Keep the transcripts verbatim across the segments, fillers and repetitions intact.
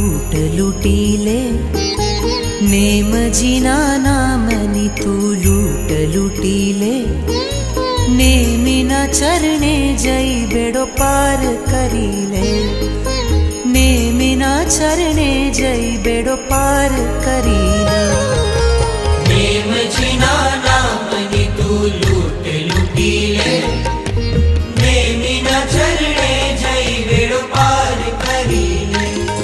लूट लूटी ले, नेमजीना नामनी तू लूट लूटी ले। नेमिना चरणे जई बेड़ो पार करी ले, नेमिना चरणे जई बेड़ो पार करी ले। नेमजीना नामनी तू लूट लूटी ले, नेमिना चरणे जई बेड़ो पार करी ले।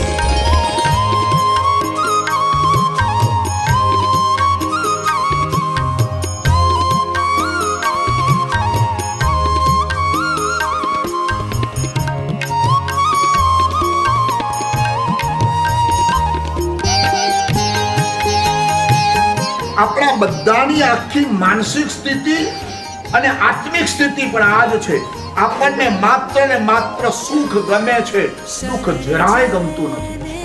अपना बधानी आखी मानसिक स्थिति अने आत्मिक स्थिति पण आज छे। आपने मात्र ने मात्र सुख गमे छे, दुख જરાય ગમતું નથી।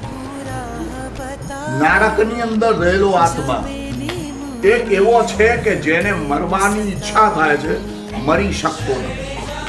નારકની અંદર રહેલો આત્મા એક એવો છે કે જેને મરવાની ઈચ્છા થાય છે, મરી શકતો નથી।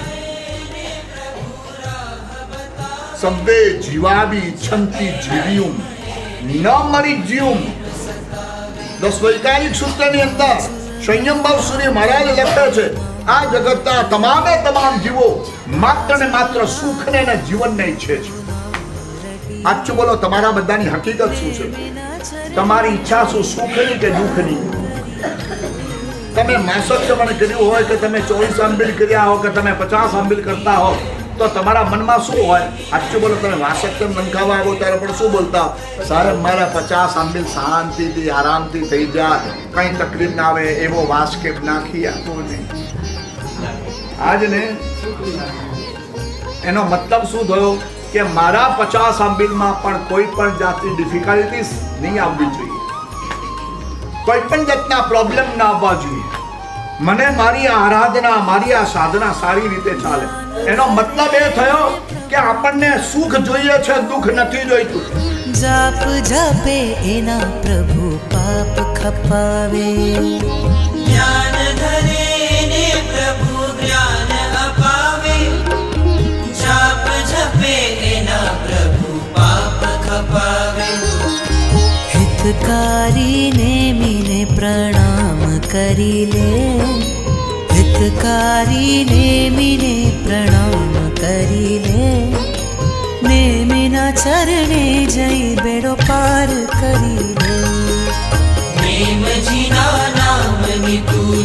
સબ્બે જીવાબી ઇચ્છંતિ જીવ્યુમ ન મરી જીવ્યુમ। दस वैज्ञानिक सूत्र अंदर संयम भाव सूर्य महाराज लखे छे आ जगतना तमामे तमाम जीवो मात्र ने मात्र सुख ने ने जीवन ने इच्छे छे। आजू बोलो तमारा बधानी हकीकत शू छे? तमारी इच्छा शू सुखनी के दुखनी? तमे मासक मन कर्युं होय के तमे चौबीस आंबील कर्या हो के तमे पचास आंबील करता हो तो तमारा मन में शू होय? आजू बोलो तमे वासक मन खावा आवो त्यारे पण शू बोलता? सारे मारा पचास आंबील शांति थी आराम थी थई जाए, कई तकलीफ ना आवे एवो वास के नाखी आपो ने। आज ने एनो मतलब शू थयो के मारा पचास आंबील में पण कोई पण जातनी डिफिकल्टीज नहीं आववी जोईए, कोई पण जातना प्रॉब्लम ना आववा जोईए। मने मारी आराधना मारी आ साधना सारी रीते चाले, एनो मतलब ए थयो के आपने सुख जोईए छे, दुख नथी जोईतुं। जाप जपे एना प्रभु पाप खपावे, ज्ञान धरे ने प्रभु ज्ञान अपावे। जाप जपे एना प्रभु पाप खपावे। हितकारी ने मीने प्रणाम करी ले, हितकारी ने मीने प्रणाम करी ले। नेमिना चरणे जई बेड़ो पार करी ले, नेमजीना नामनी तू